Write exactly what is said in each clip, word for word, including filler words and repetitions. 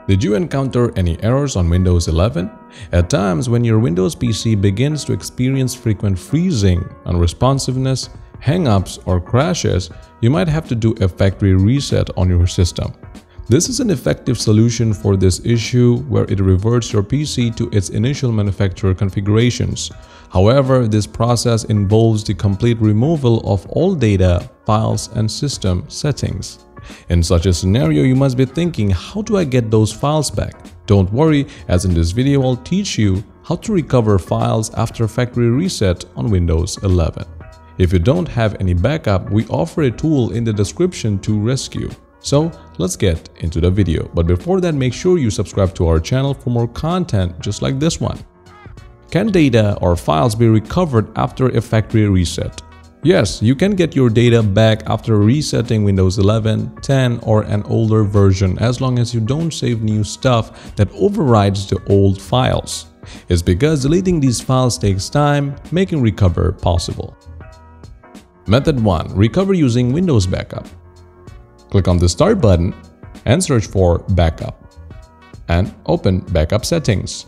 Did you encounter any errors on Windows eleven? At times, when your Windows P C begins to experience frequent freezing, unresponsiveness, hang-ups, or crashes, you might have to do a factory reset on your system. This is an effective solution for this issue where it reverts your P C to its initial manufacturer configurations. However, this process involves the complete removal of all data, files, and system settings. In such a scenario, you must be thinking, how do I get those files back? Don't worry, as in this video I'll teach you how to recover files after factory reset on Windows eleven. If you don't have any backup, we offer a tool in the description to rescue. So let's get into the video. But before that, make sure you subscribe to our channel for more content just like this one. Can data or files be recovered after a factory reset? Yes, you can get your data back after resetting Windows eleven, ten, or an older version as long as you don't save new stuff that overrides the old files. It's because deleting these files takes time, making recover possible. Method one. Recover using Windows Backup. Click on the Start button and search for Backup and open Backup Settings.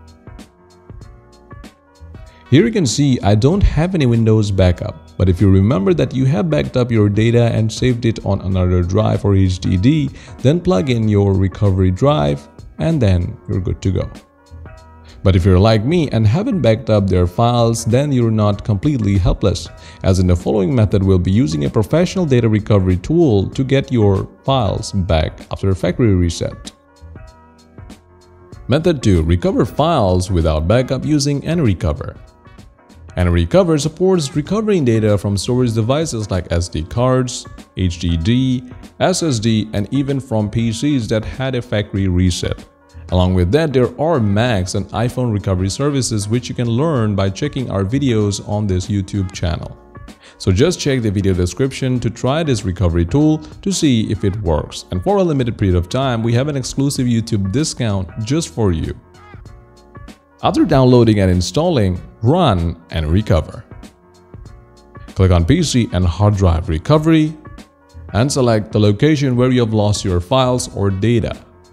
Here you can see I don't have any Windows Backup. But if you remember that you have backed up your data and saved it on another drive or H D D, then plug in your recovery drive and then you're good to go. But if you're like me and haven't backed up their files, then you're not completely helpless, as in the following method we'll be using a professional data recovery tool to get your files back after a factory reset. Method two. Recover files without backup using AnyRecover. AnyRecover supports recovering data from storage devices like S D cards, H D D, S S D, and even from P Cs that had a factory reset. Along with that, there are Macs and iPhone recovery services which you can learn by checking our videos on this YouTube channel. So just check the video description to try this recovery tool to see if it works. And for a limited period of time, we have an exclusive YouTube discount just for you. After downloading and installing, run AnyRecover. Click on P C and hard drive recovery and select the location where you have lost your files or data.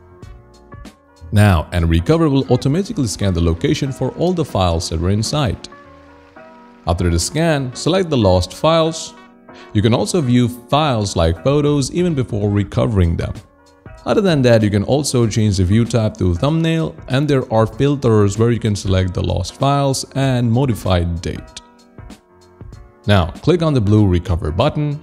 Now, AnyRecover will automatically scan the location for all the files that were inside. After the scan, select the lost files. You can also view files like photos even before recovering them. Other than that, you can also change the view type to thumbnail, and there are filters where you can select the lost files and modify date. Now, click on the blue Recover button.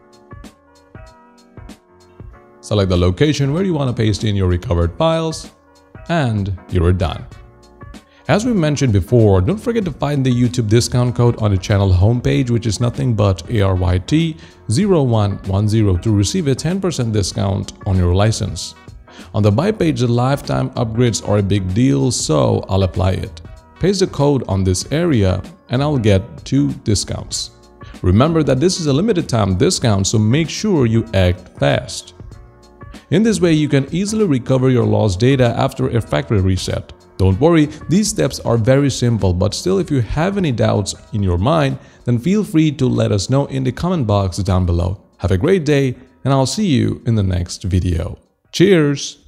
Select the location where you want to paste in your recovered files, and you're done. As we mentioned before, don't forget to find the YouTube discount code on the channel homepage, which is nothing but A R Y T zero one one zero to receive a ten percent discount on your license. On the buy page, the lifetime upgrades are a big deal, so I'll apply it. Paste the code on this area and I'll get two discounts. Remember that this is a limited time discount, so make sure you act fast. In this way, you can easily recover your lost data after a factory reset. Don't worry, these steps are very simple, but still, if you have any doubts in your mind, then feel free to let us know in the comment box down below. Have a great day, and I'll see you in the next video. Cheers!